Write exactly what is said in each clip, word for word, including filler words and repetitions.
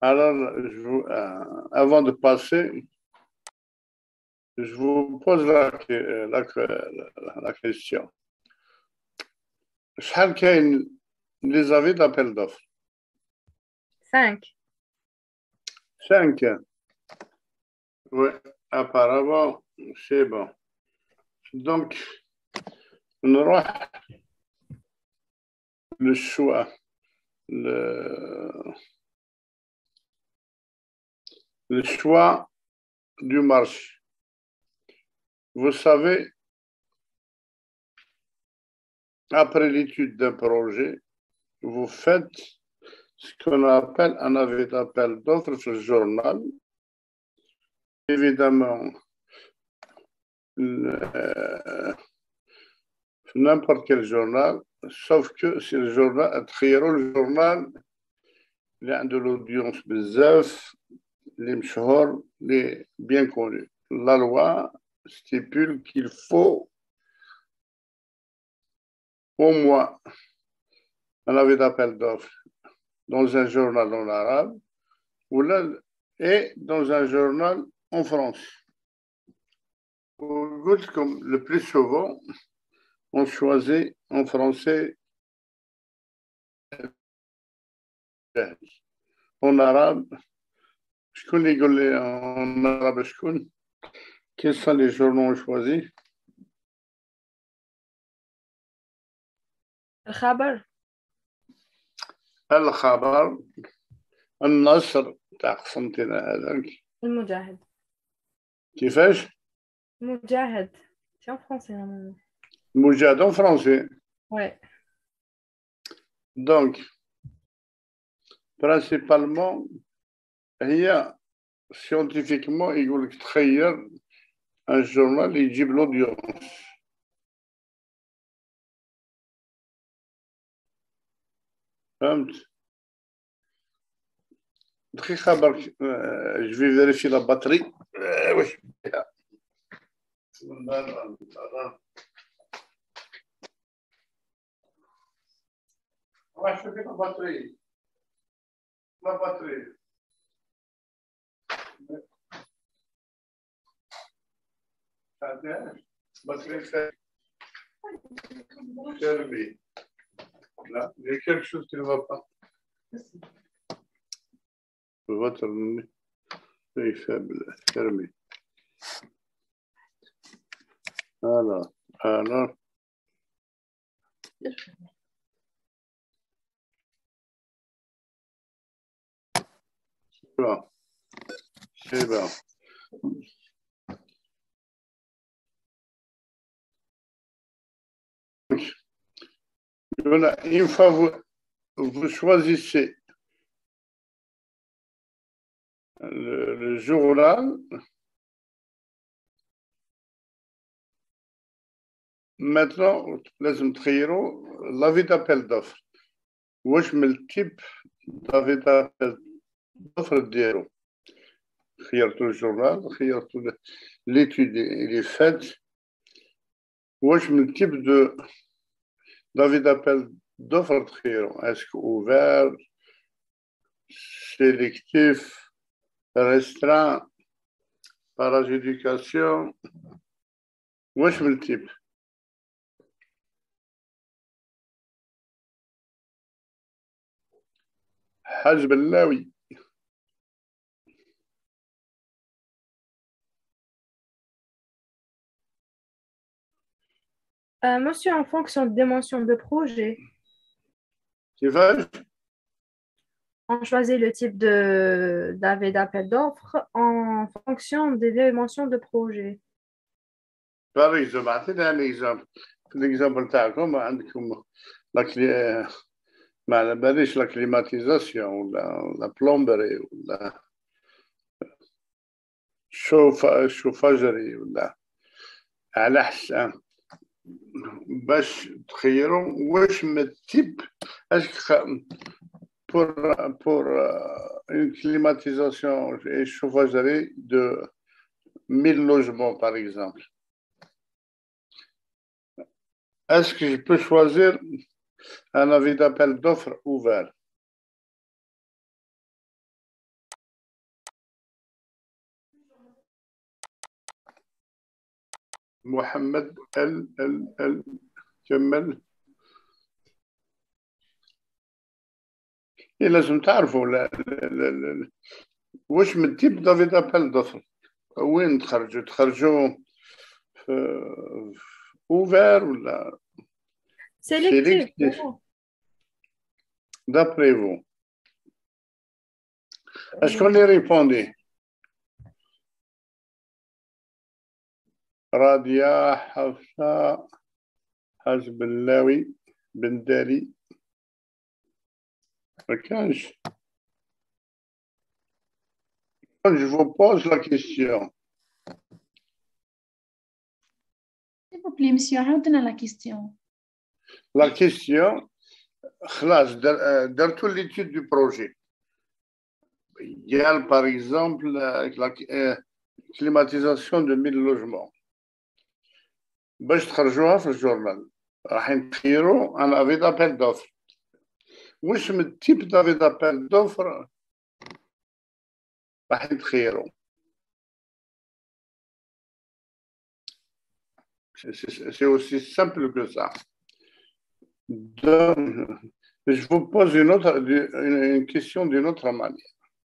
Alors, je vous- euh, avant de passer, je vous pose la, la, la, la question. شحال كاين لي زافي دابيل d'offres? Cinq. Cinq. Oui, apparemment, c'est bon. Donc, نروح le choix, le, le choix du marché. Vous savez, après l'étude d'un projet, vous faites ce qu'on appelle un avis d'appel d'offres sur le journal. Évidemment, le, n'importe quel journal, sauf que c'est le journal, le journal, il a de l'audience بزاف, les مشهور, les bien connus. La loi stipule qu'il faut au moins un avis d'appel d'offres dans un journal en arabe ou là, et dans un journal en France. Comme le plus souvent, on choisit en français, en arabe. Je connais en arabe, je connais. Quels sont les journaux choisis? الخبر. الخبر، النصر تاع قسمتنا هذاك. المجاهد. كيفاش؟ المجاهد. C'est en français normalement. المجاهد en français. Ouais. Donc, principalement, هي scientifiquement يقول لك تخير un journal يجيب l'audience. فهمت؟ دقيقة برك je vais vérifier la batterie. واش بها؟ واش في la batterie? La batterie. batterie fermée. Là, il y a quelque chose qui ne va pas. Votre est faible, fermé. Alors, alors. C'est bon. C'est bon. Voilà, une fois vous, vous choisissez le, le journal, maintenant, لازم تخيروا l'avis d'appel d'offres. واش من التيب d'avis d'appel d'offres ديالو. خيرتوا الجورنال, خيرتوا l'étude il est faite. واش من التيب de d'avis d'appel d'offres تخيروا. Est-ce que ouvert, sélectif, restreint, par adjudication? واش من التيب؟ حاج بلاوي. Euh, monsieur, en fonction des mentions de projet, كيفاش؟ on choisit le type de d'avis d'appel d'offres en fonction des mentions de projet. Par exemple, اعطيني un exemple. L'exemple تاعكم عندكم لا كلي ما على باليش لا كليماتيزاسيون ولا لا بلومبري ولا شوف شوفاجري ولا على حسن باش تخيروا واش من التيب اش pour pour une climatisation et chauffagerie de mille logements par exemple. Est-ce que je peux choisir un avis d'appel d'offres ouvert? محمد ال ال ال كمل. إيه لازم تعرفوا لا لا لا لا. واش من تيب دافيد ابل دوفر وين تخرجوا تخرجوا في اوفر ولا Sélectif. سيليكتيف دابري فو اشكون اللي ريبوندي راديا حفصة حسب اللاوي بن داري ما كانش. Je vous pose la question. S'il vous plaît, monsieur, عاودنا la question. La question, خلاص درتوا l'étude du projet. Il y a par exemple la climatisation de mille logements. باش تخرجوها في الجورنال راح نخيروا un avis d'appel d'offres. واش من type d'avis d'appel d'offres راح نخيروا. C'est aussi simple que ça. Donc, je vous pose une, autre, une question d'une autre manière.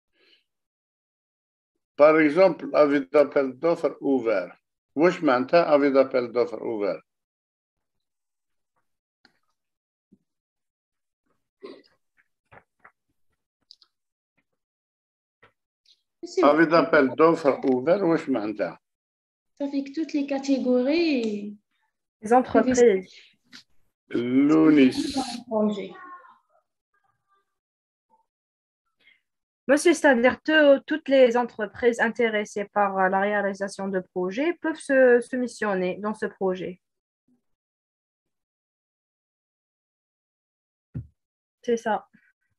Par exemple, avis d'appel d'offres ouvert. Wesh ma'anta avis d'appel d'offres ouvert. Avis d'appel d'offres ouvert, wesh ma'anta. Ça fait que toutes les catégories. Les entreprises. Lounis. Monsieur, c'est-à-dire que toutes les entreprises intéressées par la réalisation de projets peuvent se, se missionner dans ce projet. C'est ça.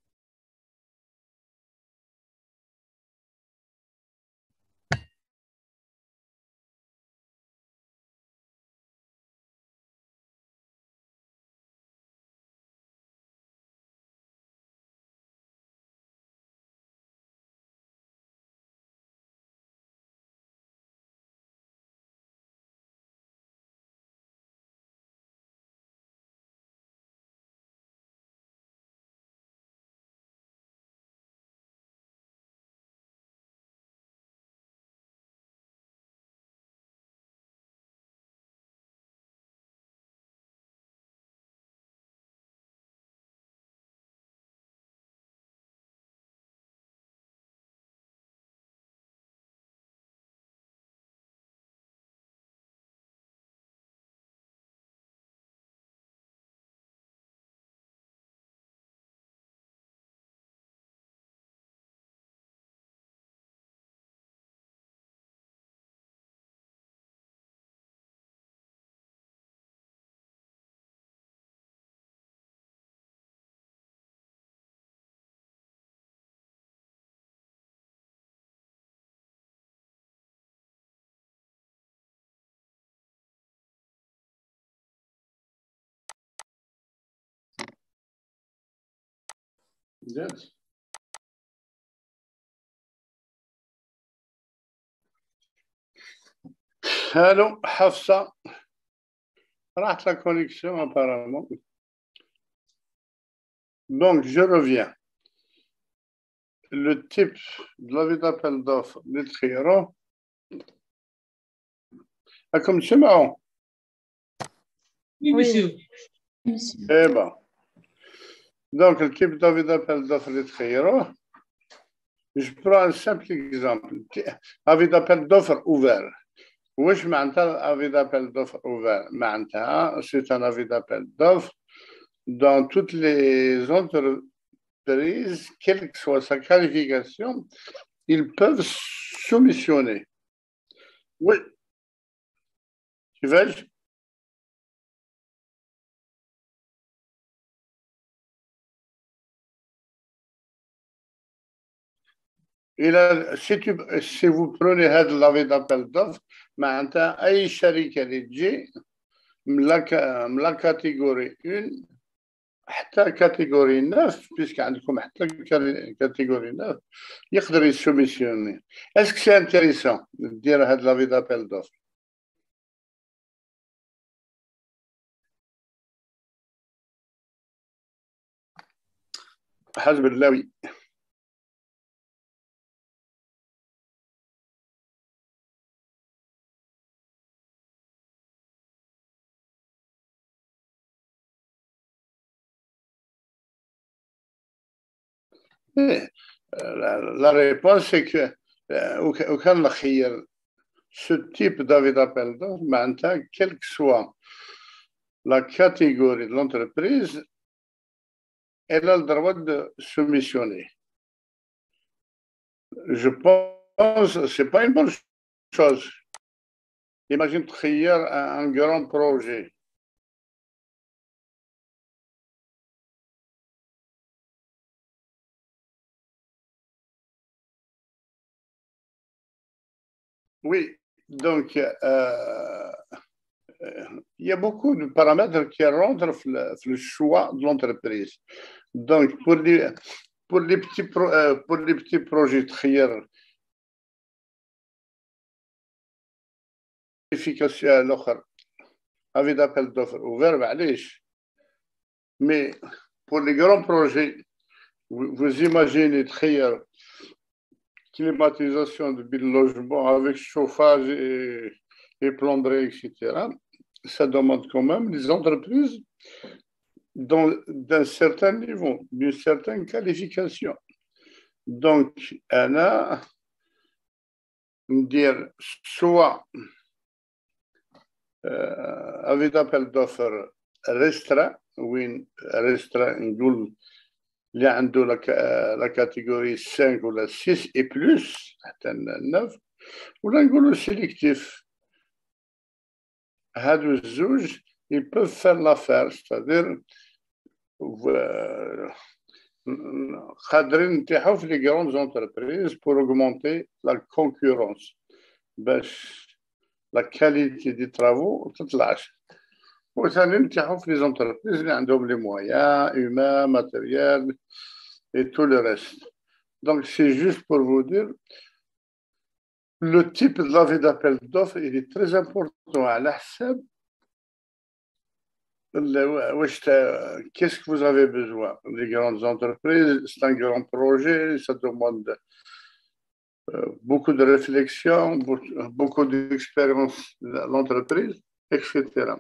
Yes. Allô, Hafsa. Rate la connexion apparemment. Donc, je reviens. Le type de l'avis d'appel d'offres des triérons. Ah, comme c'est marrant. Oui, monsieur. monsieur. Eh bien. Donc, le type d'avis d'appel d'offres des triérons. Je prends un simple exemple. Avis d'appel d'offres ouvert. واش معناتها avis d'appel d'offres ouvert معناتها c'est un avis d'appel d'offres dans toutes les entreprises quelle que soit sa qualification ils peuvent soumissionner. Oui. كيفاش إلى si, tu, si vous prenez هذا l'avis d'appel d'offres معناتها أي شركة اللي تجي من لا كاتيجوري واحد حتى كاتيجوري neuf puisque عندكم حتى كاتيجوري neuf يقدر يسوميسيوني. Est-ce que c'est intéressant de dire هذا l'avis d'appel d'offres حسب اللاوي. La réponse c'est que aucun l'khiyar ce type d'appel d'offres maintenant, quelle que soit la catégorie de l'entreprise, elle a le droit de soumissionner. Je pense que ce n'est pas une bonne chose. Imagine khiyar un, un grand projet. Oui, donc euh, il y a beaucoup de paramètres qui rentrent dans le, le choix de l'entreprise. Donc, pour les, pour les, petits, pro, euh, pour les petits projets de efficacité, l'autre, avec d'appel d'offres ouvert, mais pour les grands projets, vous, vous imaginez très climatisation de logement avec chauffage et, et plomberie, et cetera. Ça demande quand même les entreprises d'un certain niveau, d'une certaine qualification. Donc, on a dire soit euh, avec d'appel d'offres restreint, ou restreint, نقول اللي عنده la catégorie cinq ou la six et plus حتى neuf ولا نقولوا sélectif. هادو الزوج ils peuvent faire l'affaire, c'est-à-dire قادرين نتيحوا في les grandes entreprises pour augmenter la concurrence باش la qualité des travaux تطلعش. وثاني نتيحوا في les entreprises اللي عندهم les moyens humains, matériels et tout le reste. Donc c'est juste pour vous dire le type de l'avis d'appel d'offres il est très important على حساب qu'est-ce que vous avez besoin. Les grandes entreprises, c'est un grand projet, ça demande beaucoup de réflexion, beaucoup d'expérience de l'entreprise, et cetera.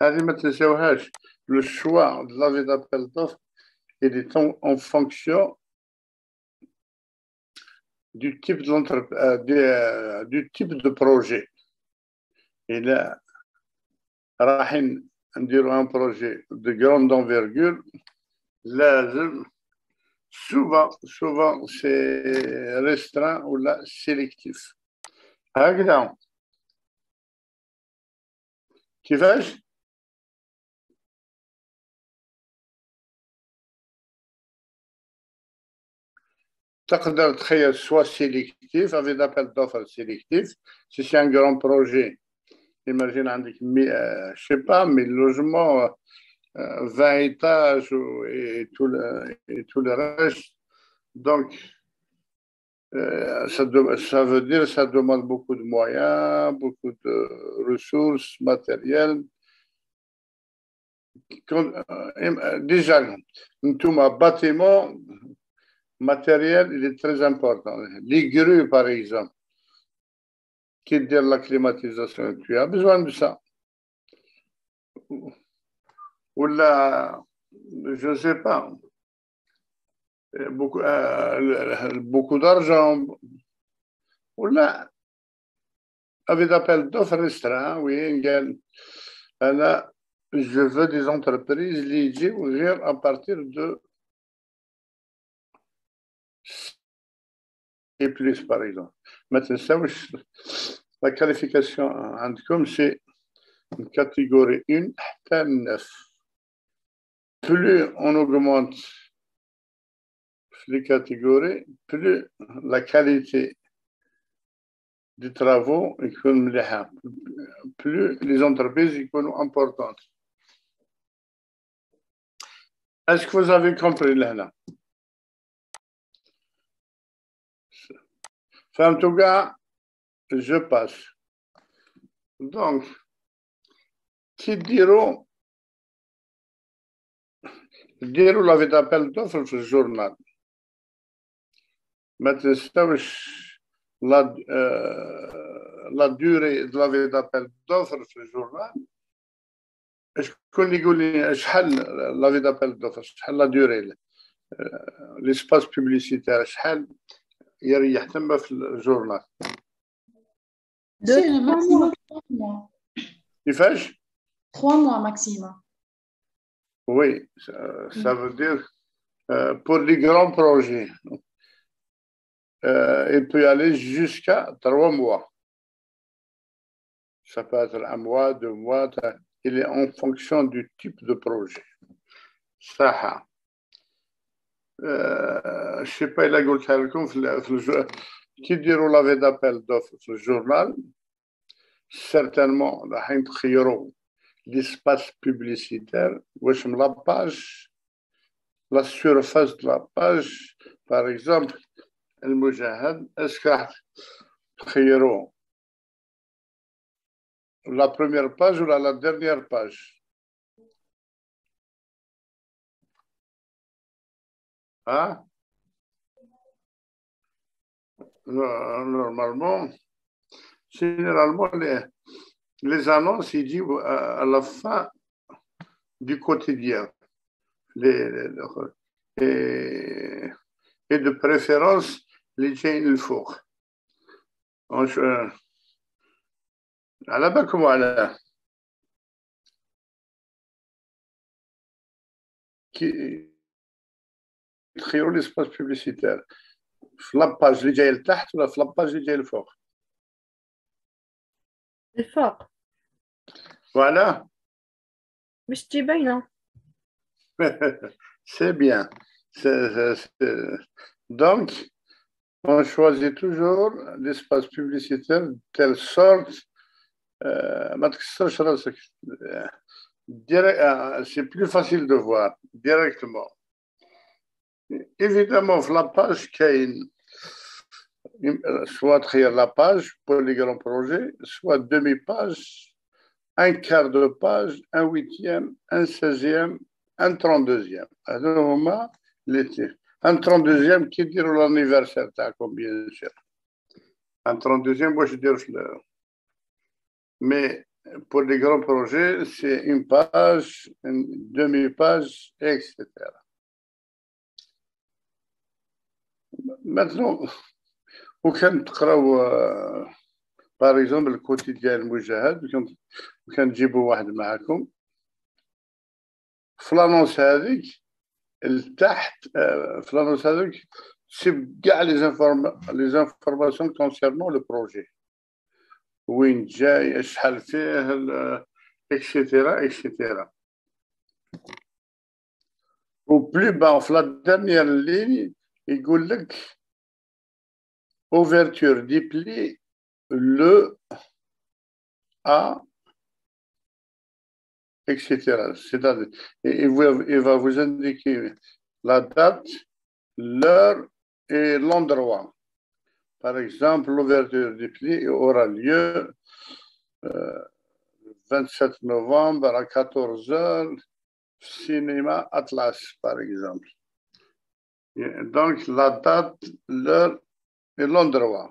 Le choix de l'avis d'appel d'offres il est en fonction du type de, euh, du, euh, du type de projet. Et là, نديروا un projet de grande envergure, لازم souvent souvent c'est restreint ou là sélectif. هكذا كيفاش؟ تقدر تخيل soit sélectif avec d'appel d'offres sélectif si c'est un grand projet. Imagine عندك je sais pas mille logements, vingt étages et tout le, et tout le reste. Donc ça, ça veut dire que ça demande beaucoup de moyens, beaucoup de ressources matérielles. Déjà, un bâtiment matériel il est très important. Les grues par exemple qui dit la climatisation, tu as besoin de ça. Ou là, je ne sais pas, beaucoup, euh, beaucoup d'argent. Ou là, avec d'appel d'offres restreints, oui, là, je veux des entreprises liées ouvrir à partir de et plus, par exemple. Maintenant, la qualification عندكم c'est une catégorie un à neuf. Plus on augmente les catégories, plus la qualité des travaux est plus les entreprises sont importantes. Est-ce que vous avez compris là? En tout cas, je passe. Donc, qui diront ديروا لافي دابيل دوفر في الجورنال ما تنساوش لا لا دوري دو لافي دابيل دوفر في الجورنال. شكون اللي يقول لي شحال لافي دابيل دوفر شحال لا دوري ليسباس بوبليسيتير شحال يريح تما في الجورنال؟ C'est le maximum trois mois. كيفاش؟ Trois mois maximum. Oui, ça, ça veut dire euh, pour les grands projets, euh, il peut y aller jusqu'à trois mois. Ça peut être un mois, deux mois, il est en fonction du type de projet. Ça, euh, je ne sais pas, il a قلتها لكم في في الجو... كي يديروا لافي دابيل دوفر في الجورنال certainement راح تخيروا l'espace publicitaire واش من la page la surface de la page par exemple المجهد est-ce راح تخيروا la première page ou la, la dernière page hein normalement généralement les les annonces ils disent à la fin du quotidien les, les, et, et de préférence les جايين الفوق على بالكم على كي تخيروا ليسباس بوبليسيتير في لاباج اللي جايه لتحت ولا في لاباج اللي جايه لفوق؟ الفوق. فوالا باش تجي باينه. C'est bien. C'est, c'est... Donc, on choisit toujours l'espace publicitaire de telle sorte ما تكسرش راسك. C'est plus facile de voir directement. Évidemment, la page كاين soit créer la page pour les grands projets, soit demi-page, un quart de page, un huitième, un seizième, un trente-deuxième. Alors, l'été. Un trente-deuxième qui dit l'anniversaire, bien sûr. Un trente-deuxième, moi je dis le. Mais pour les grands projets, c'est une page, une demi-page, et cetera. Maintenant, وكان تقراو باغ اكزومبل الكوتيديان المجهد وكان تجيبوا واحد معكم في لانونس هذيك لتحت في لانونس هذيك تسيب كاع لي زانفورم لي زانفورماسيون كونسيرنون لو بروجي وين جاي شحال فيه اكسيتيرا اكسيتيرا و بلو با في لا ديرنيير لين يقول لك ouverture du pli, le A, et cetera. C'est-à-dire, il va vous indiquer la date, l'heure et l'endroit. Par exemple, l'ouverture du pli aura lieu euh, vingt-sept novembre à quatorze heures, cinéma Atlas, par exemple. Et donc, la date, l'heure et l'endroit.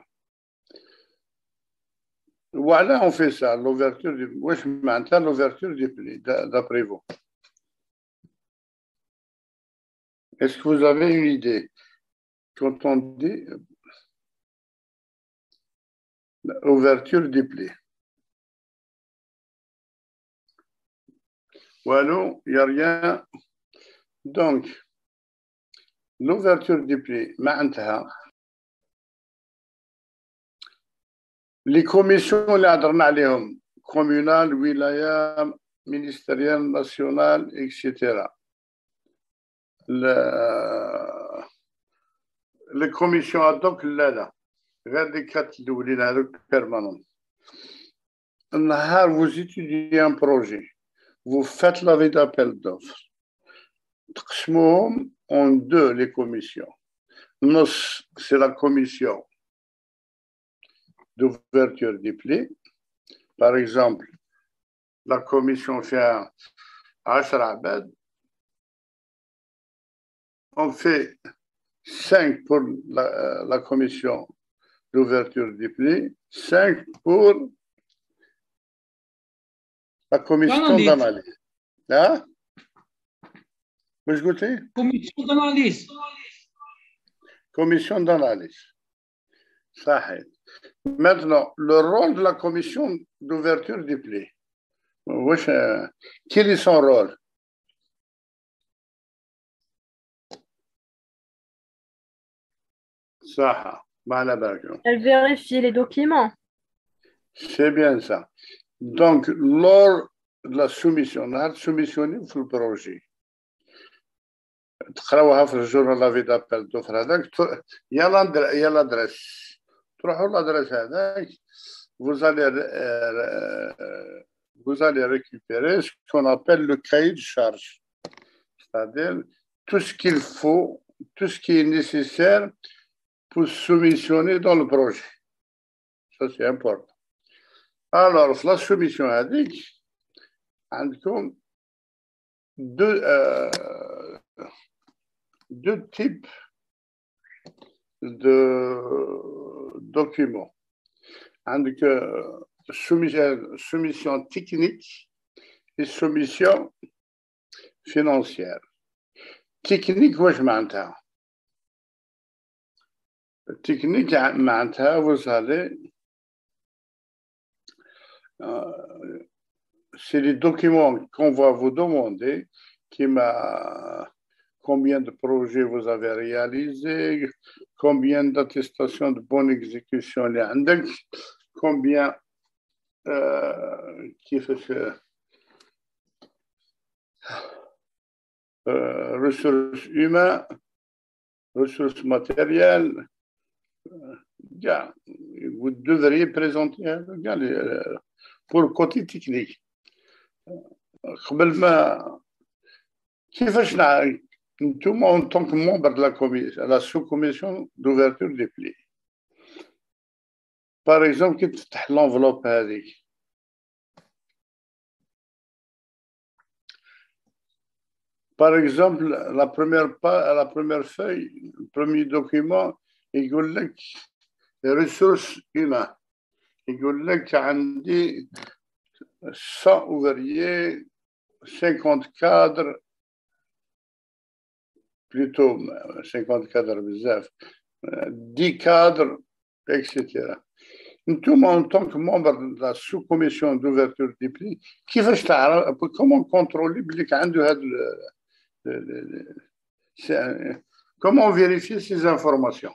Voilà, on fait ça, l'ouverture du... Oui, je m'entends l'ouverture du pli, d'après vous. Est-ce que vous avez une idée? Quand on dit ouverture du pli. Voilà, il n'y a rien. Donc, l'ouverture du pli, maintenant, les commissions اللي هضرنا عليهم communal, ولاية, ministérielle, nationale, et cetera. Les commissions ad hoc لا لا غير les quatre الأولين هذوك permanents. النهار vous étudiez un projet, vous faites l'avis d'appel d'offres. تقسموهم en deux les commissions. نص c'est la commission d'ouverture du pli. Par exemple, la commission fait عشرة عباد on fait cinq pour la, la commission d'ouverture des plis, cinq pour la commission d'analyse. Hein? Vous écoutez? Commission d'analyse. Commission d'analyse. Ça. Maintenant, le rôle de la commission d'ouverture des plis. Quel est son rôle? Ça. Elle vérifie les documents. C'est bien ça. Donc, lors de la soumission, la soumission في البروجي تقراوها في الجورنال لافي دابيل دوفر هذاك يلا يلا درس تروحوا لادريس هذاك vous allez vous allez récupérer ce qu'on appelle le cahier de charge, c'est-à-dire tout ce qu'il faut, tout ce qui est nécessaire pour soumissionner dans le projet. Ça, c'est important. Alors, la soumission هذيك عندكم deux euh, deux types de documents. عندك soumission, soumission technique et soumission financière. Technique, واش معناتها؟ Technique معناتها vous allez euh, c'est les documents qu'on va vous demander qui m'a combien de projets vous avez réalisé, combien d'attestations de bonne exécution les عندك, combien euh, كيف euh, ressources humaines, ressources matérielles. Yeah, vous devriez présenter yeah, les, pour le côté technique. قبل ما كيفاش انتم en tant que membre de la commission, la sous-commission d'ouverture des plis. Par exemple, كي تفتح l'enveloppe هذيك Par exemple, la première pas, la première feuille, le premier document, il dit les ressources humaines. Il dit qu'il y a cent ouvriers, cinquante cadres, plutôt cinquante cadres, dix cadres, et cetera. Nous, en tant que membre de la sous-commission d'ouverture des prix, comment contrôler comment vérifier ces informations?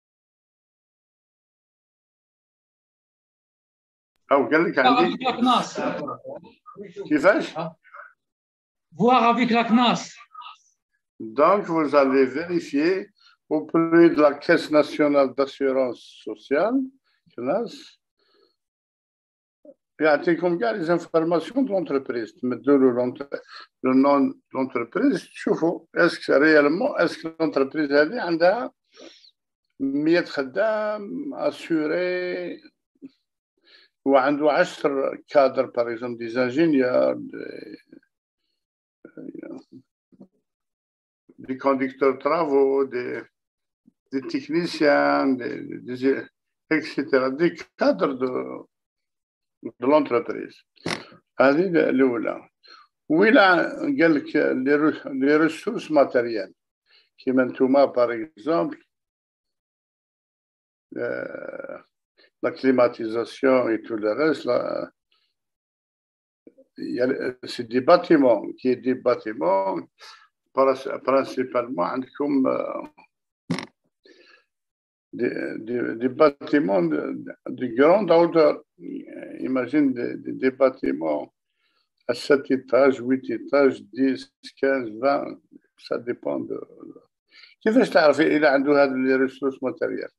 Voir avec la C N A S. كيفاش؟ Voir avec la C N A S. Donc, vous allez vérifier auprès de la Caisse nationale d'assurance sociale, C N A S, يعطيكم كاع les informations de l'entreprise. تمدوا له le nom de l'entreprise, تشوفوا est-ce que réellement est-ce que l'entreprise هذه عندها مية خدام assuré وعنده عشرة cadres par exemple des ingénieurs des, des conducteurs de travaux, des, des techniciens, des, des, et cetera, des cadres de de l'entreprise. هذه الأولى. وإلى قال لك les ressources matérielles كيما نتوما par exemple euh, la climatisation et tout le reste là, c'est des bâtiments qui est des bâtiments principalement عندكم Des, des, des bâtiments de, de grande hauteur. Imagine des, des, des bâtiments à sept étages, huit étages, dix, quinze, vingt, ça dépend de. كيفاش تعرفي إلى عنده هذه les ressources matérielles؟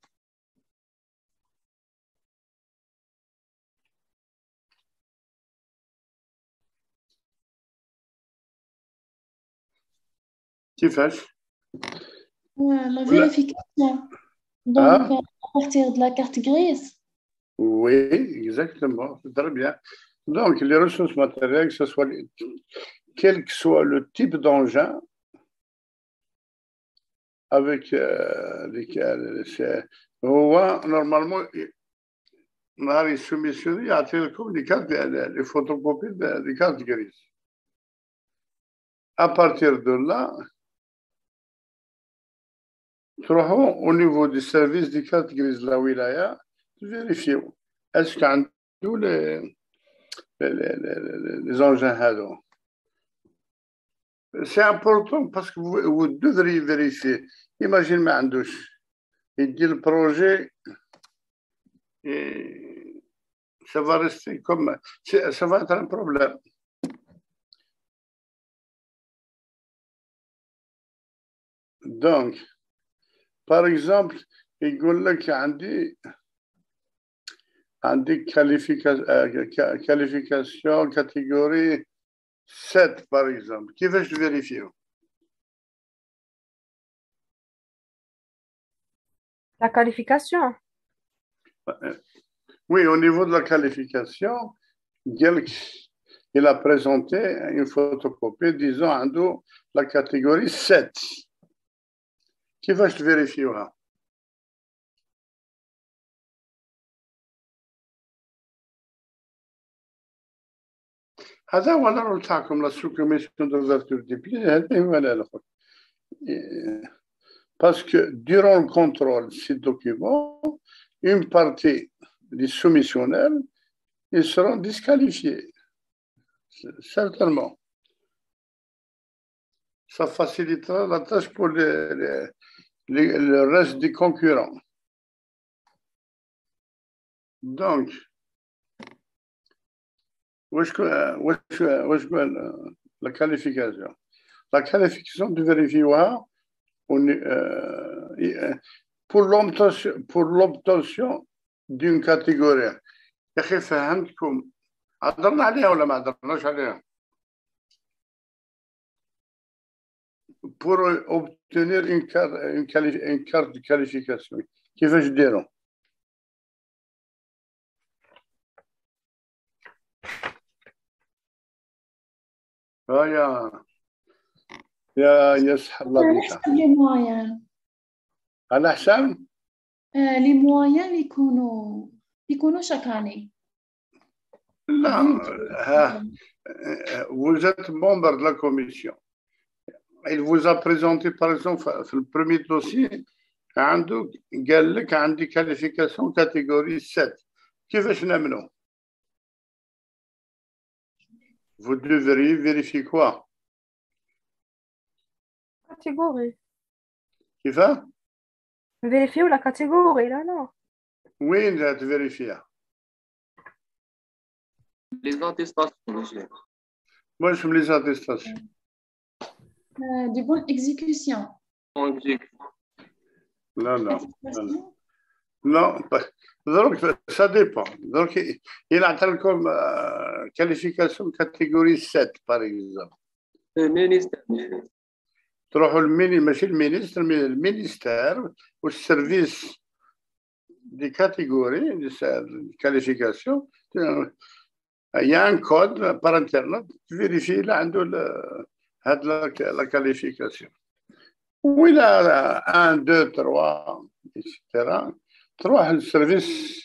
كيفاش؟ La vérification. Donc, Hein? à partir de la carte grise. Oui, exactement. C'est très bien. Donc, les ressources matérielles, que ce soit les, quel que soit le type d'engin, avec euh, les, هو normalement نهار يسوميسيوني يعطي لكم لي كارت لي فوتوكوبي دي كارت غريز. À partir de là, تروحوا au niveau du service des cartes grises la wilaya, vérifiez est-ce qu'il y a tous les les les les engins هذو. C'est important parce que vous, vous devriez vérifier. Imagine ما عندوش يدي le projet et ça va rester comme ça va être un problème. Donc, par exemple, يقول لك عندي عندي qualification qualification catégorie sept par exemple. كيفاش vérifier? La qualification. Oui, au niveau de la qualification, il a présenté une photocopie disant عنده la catégorie sept. كيفاش vérifier? هذا هو الرول تاعكم لا سو كوميسيون دوفرتور دي بلي هذا هو الاخر. Parce que durant le contrôle de ces documents, une partie des soumissionnels, ils seront disqualifiés. Certainement. Ça facilitera la tâche pour les, les, les, le reste des concurrents. Donc, où est-ce que, où est-ce que, où est-ce que la qualification? La qualification de vérifier euh, pour l'obtention pour l'obtention d'une catégorie. يا أخي فهمتكم هضرنا عليها ولا ما هضرناش عليها؟ Pour obtenir une carte, une, une carte de qualification, كيفاش ديروا؟ اه يا يا يصح الله على بيك. حسب لي موان. على حسب؟ آه لي موان اللي يكونوا يكونوا شكاني. لا ها vous êtes membre de la commission. Il vous a présenté par exemple في le premier dossier عنده قال لك عندي qualification catégorie sept. كيفاش نعملوا؟ Vous devriez vérifier quoi? Catégorie. Qui va? Vérifier la catégorie, là, non. Oui, là, tu vérifies. Les attestations, monsieur. Moi, je me les attestations. Euh, de bonne exécution. Non, non. Non, non. Donc, ça dépend. Donc, il a comme euh, qualification catégorie sept, par exemple. Le ministère, monsieur. تروحوا الميني ماشي المينستر من المينستير والسيرفيس دي كاتيجوري دي كاليفيكاسيون يا ان كود بار انترنت فيريفي اللي عنده هاد لا كاليفيكاسيون وإلى واحد اثنين ثلاثة اكسترا تروح للسيرفيس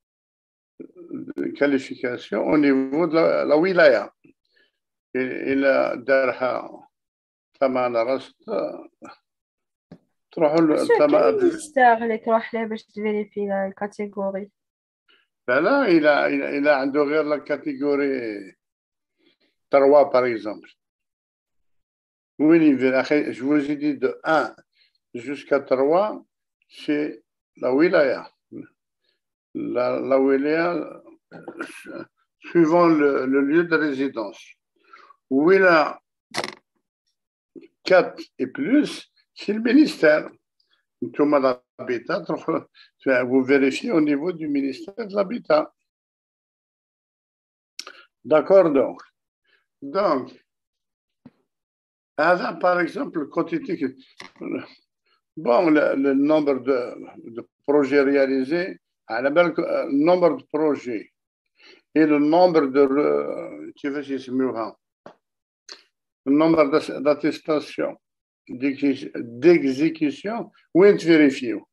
كاليفيكاسيون او نيفو دو لا ولايه الى دارها كما درست تروحوا Monsieur, quel ministère اللي تروح له باش تفيريفي الكاتيجوري؟ لا لا إلى إلى إلى عنده غير لا كاتيجوري trois par exemple. Oui, je vous ai dit de un jusqu'à trois, c'est la wilaya. La, la wilaya suivant le, le lieu de résidence. Wilaya quatre et plus, c'est le ministère. Vous vérifiez au niveau du ministère de l'Habitat. D'accord, donc. Donc, par exemple, quantité, bon, le, le nombre de, de projets réalisés, le nombre de projets et le nombre de, tu veux, le nombre d'attestations d'exécution وين تفيريفيو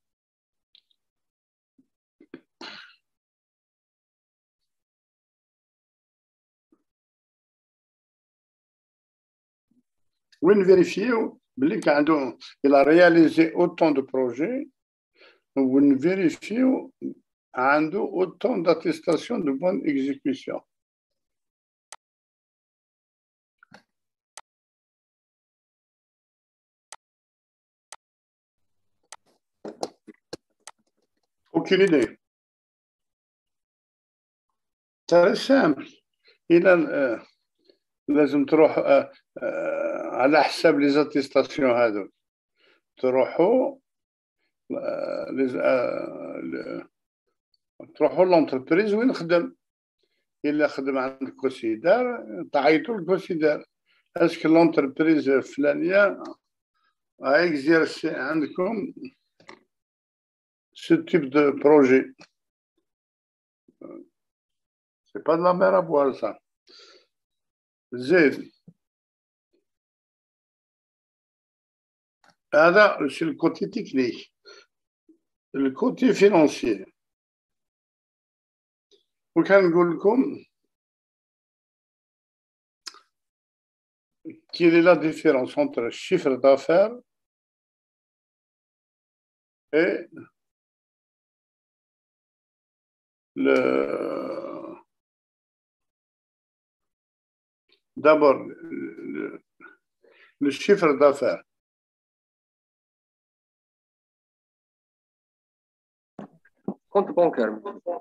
وين فيريفيو بلي كان عنده il a réalisé autant de projets وين فيريفيو عنده autant d'attestations de bonne exécution. Aucune idée. Très simple. إلى لازم تروح على حساب لي زاتيستاسيون هذو تروحوا تروحوا لونتربريز وين خدم إلا خدم عند كونسيدار تعيطوا للكونسيدار اسكو لونتربريز الفلانية اكزيرسي عندكم ce type de projet. C'est pas de la mer à boire, ça. زين هذا c'est le côté technique. Le côté financier. وكان نقول لكم quelle est la différence entre le chiffre d'affaires et le d'abord le, le chiffre d'affaires. Compte bancaire.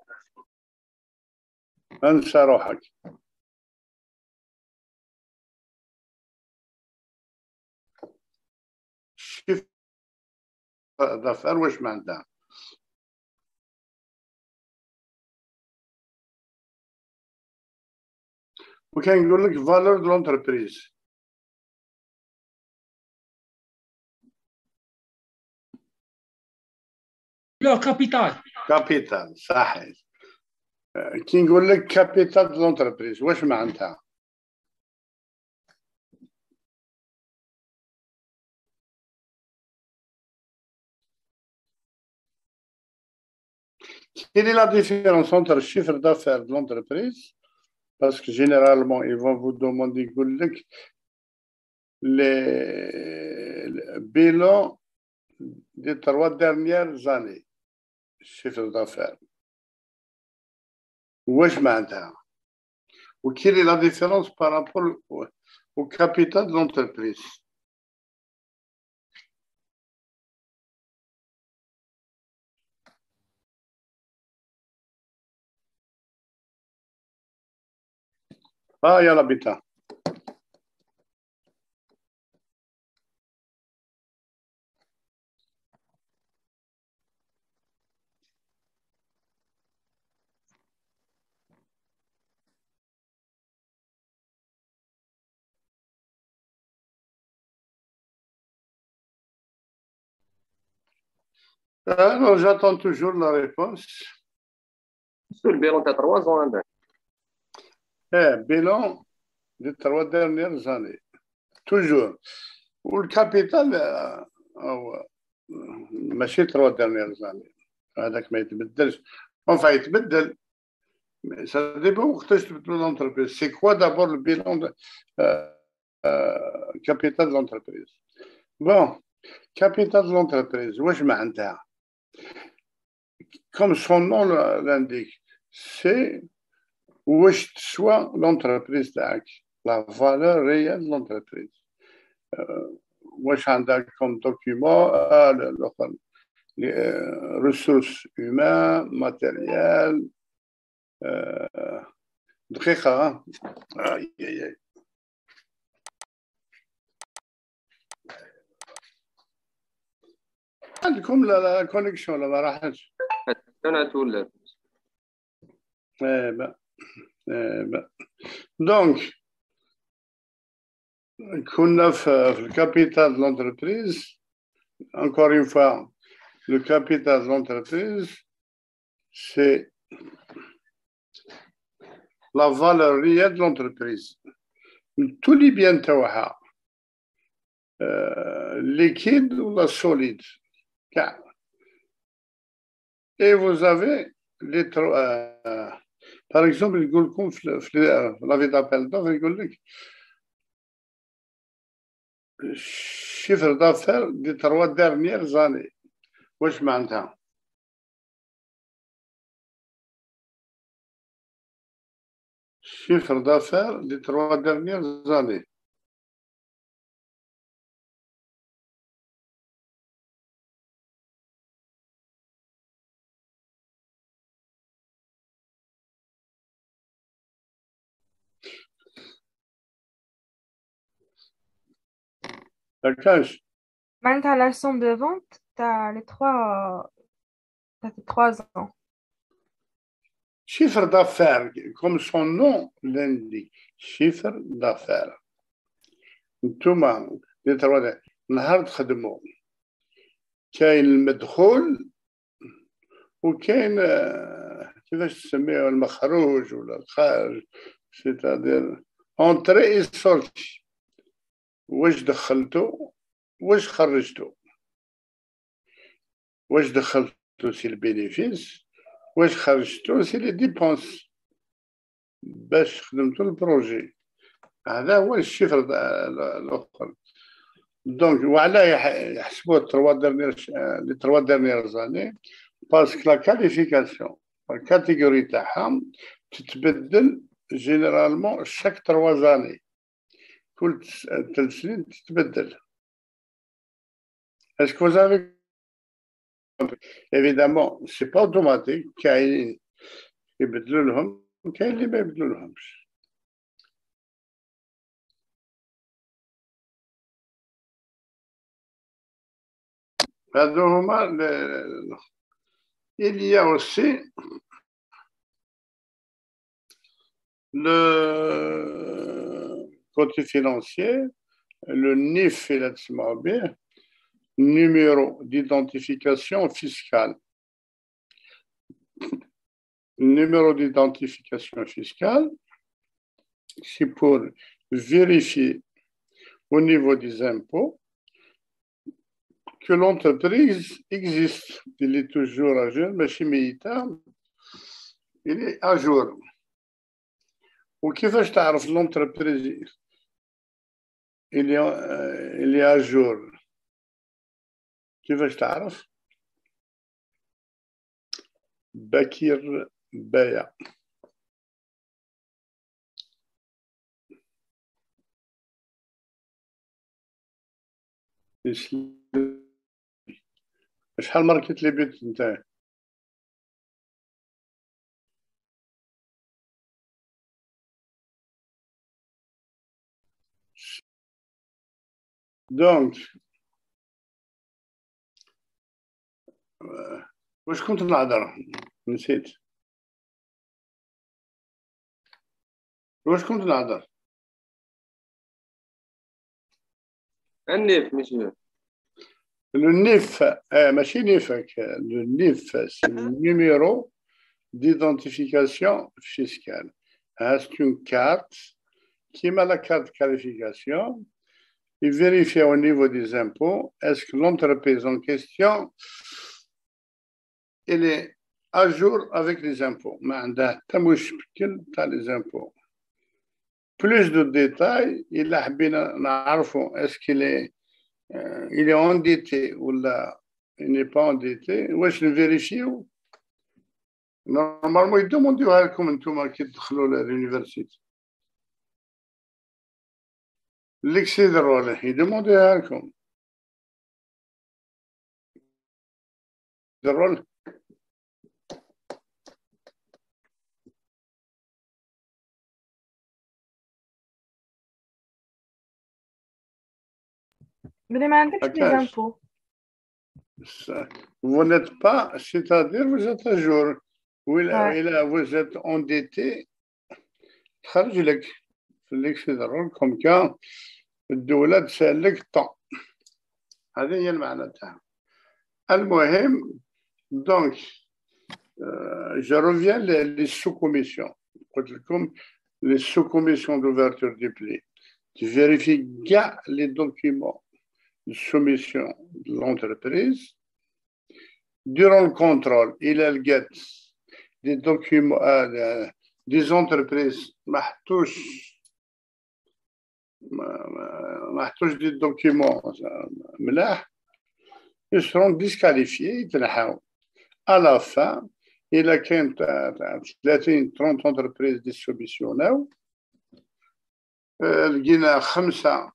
انسى روحك. chiffre d'affaires واش معناتها؟ وكان يقول لك valeur de l'entreprise. leur capital. capital صحيح. كي نقول لك capital de l'entreprise واش معناتها؟ Quelle est la différence entre le chiffre d'affaires de l'entreprise? Parce que généralement, ils vont vous demander les bilans des trois dernières années, chiffre d'affaires. Wesh ma'anta. Ou quelle est la différence par rapport au, au capital de l'entreprise? Ah, il y a l'habitat. Alors, j'attends toujours la réponse. Sur le bilan de trois ans. Eh, bilan des trois dernières années. Toujours. Ou le capital, euh, ماشي trois dernières années. هذاك ما يتبدلش. Enfin, يتبدل. Mais ça dépend وقتاش تبدلوا l'entreprise. C'est quoi d'abord le bilan de euh, euh, capital de l'entreprise? Bon, capital de l'entreprise, واش معناتها؟ Comme son nom l'indique, c'est واش تسوى l'entreprise تاعك, la valeur réelle de l'entreprise. واش عندك comme document les ressources humaines, matérielles, دقيقة. اي اي اي عندكم لا كونيكسيون لا ما راحتش. انا تولى. ايه با ايه با دونك كنا في le capital de l'entreprise. Encore une fois, le capital de l'entreprise, c'est la valeur réelle de l'entreprise. Tous les biens تاعها euh, liquide ou la solide. Et vous avez les trois. Euh, par exemple, il dit la vie d'appel d'offres, il dit le chiffre d'affaires des trois dernières années. Qu'est-ce que ça veut dire? Chiffre d'affaires des trois dernières années. D'accord. Maintenant, la somme de vente, tu as les trois, t'as tes trois ans. Chiffre d'affaires, comme son nom l'indique, chiffre d'affaires. انتوما اللي ترى نهار تخدموا كاين المدخول وكاين كيفاش تسميه المخروج ولا الخارج سيتادير اونتري اي سورتي واش دخلتو واش خرجتو واش دخلتو سي البينيفيس واش خرجتو سي لي ديبونس باش خدمتو البروجي هذا هو الشفر الاخر دونك وعلاه يحسبوا التروا ديرنيير لي تروا ديرنيير زاني باسكو لا كاليفيكاسيون الكاتيجوري تاعها تتبدل جينيرالمون شاك تروا زاني كل ثلاث سنين تتبدل. Est-ce que vous avez évidemment c'est pas automatique كاين يبدلوا لهم وكاين اللي ما يبدلوا لهمش. Il y a aussi le côté financier, le N I F, numéro d'identification fiscale. Numéro d'identification fiscale, c'est pour vérifier au niveau des impôts que l'entreprise existe. Il est toujours à jour, mais chez Meïta, il est à jour. Ou qui veut que l'entreprise il est, il est à jour? Qui veut que Bakir Baya. شحال ماركت لي بيت نتاعي دونك واش كنت نهضر نسيت واش كنت نهضر النيف ماشي Le N I F, euh, machine N I F, le N I F, c'est le numéro d'identification fiscale. C'est une carte qui met la carte de qualification. Il vérifie au niveau des impôts, est-ce que l'entreprise en question, elle est à jour avec les impôts. Les impôts. Plus de détails, il a bien est-ce qu'il est Euh, il est endetté ou là, il n'est pas endetté. Ouais, je le vérifie. Normalement, il demande comme un tout qui est à l'université. L'excès de rôle, il demande comme. De rôle. Mais ما عندكش les impôts. Vous n'êtes pas, c'est-à-dire vous êtes à jour. Vous êtes endetté. خرج لك في l'excès de rôle comme كان الدولة تسألك طن. هذه هي المعنى تاعها. المهم donc euh, je reviens les, les sous-commissions. قلت لكم les sous-commissions d'ouverture du pli. Tu vérifies gars les documents de soumission de l'entreprise. Durant le contrôle, il a des documents, euh, des entreprises, des documents, ils seront disqualifiés. À la fin, il a trente entreprises de distribution. لقينا خمسة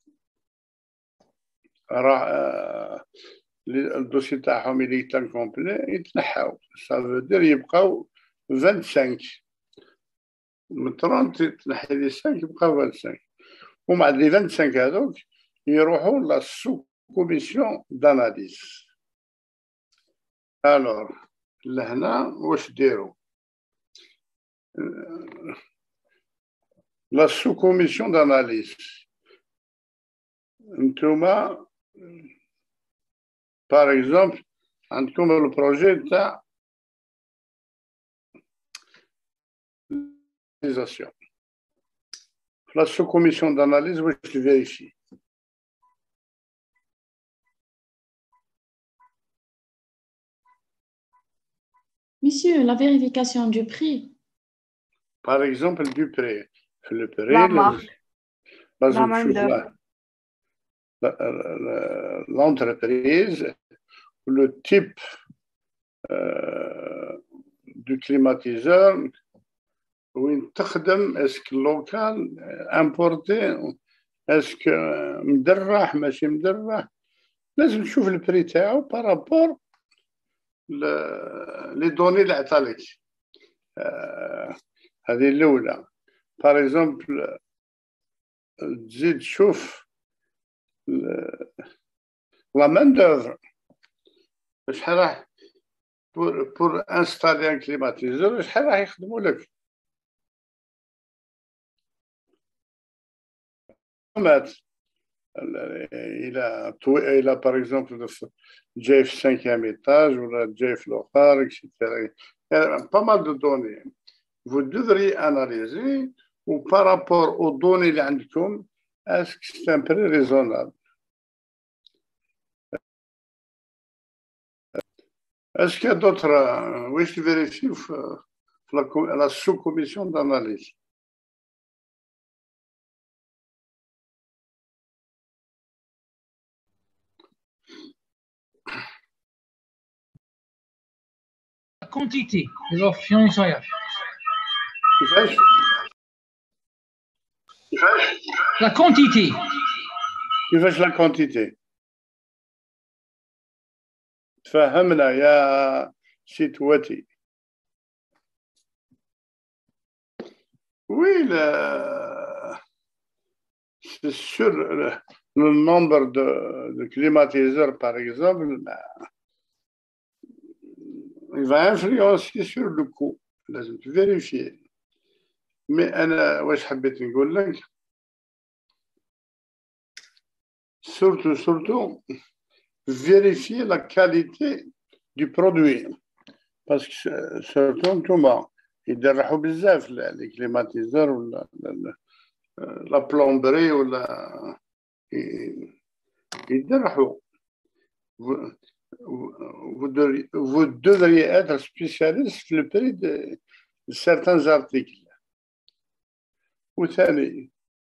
راه الدوسي تاعهم اللي كان كومبلي يتنحاو صافودير يبقاو خمسة وعشرين من ثلاثين تنحي لي خمسة يبقاو خمسة وعشرين ومع لي خمسة وعشرين هذوك يروحوا لا سو كوميسيون داناليز. الوغ لهنا واش ديروا la sous-commission d'analyse. Par exemple, le projet de réalisation. La sous-commission d'analyse, je vérifie. Monsieur, la vérification du prix. Par exemple, du prix. Le prix, la marque, la, la main d'œuvre, l'entreprise, le type euh, du climatiseur, وين تخدم اسك لوكال امبورتي اسك مدرح ماشي مدرح لازم تشوف البري تاعو بارابور لي دوني اللي عطالك. هذه الاولى. Par exemple, تزيد تشوف la main d'œuvre. شحال راح pour pour installer un climatiseur شحال راح يخدموا لك. إلى إلى par exemple جاي في cinquième étage ولا جاي في الآخر et cetera. Il y a pas mal de données. Vous devriez analyser ou par rapport aux données اللي عندكم est-ce que c'est un prix raisonnable. Est-ce qu'il y a d'autres oui je vérifie la, la sous-commission d'analyse. La quantité de l'offre financière. كيفاش؟ La quantité. كيفاش la quantité؟ تفهمنا يا سيتواتي. Oui, le... c'est sur le, le nombre de, de climatiseurs, par exemple, il va influencer sur le coût. لازم vérifier. Mais أنا واش حبيت نقول لك surtout surtout vérifier la qualité du produit parce que surtout نتوما يدرحوا بزاف les climatiseurs ولا la plomberie ولا يدرحوا. Vous devriez, vous devriez être spécialiste sur le prix de, de certains articles. وثاني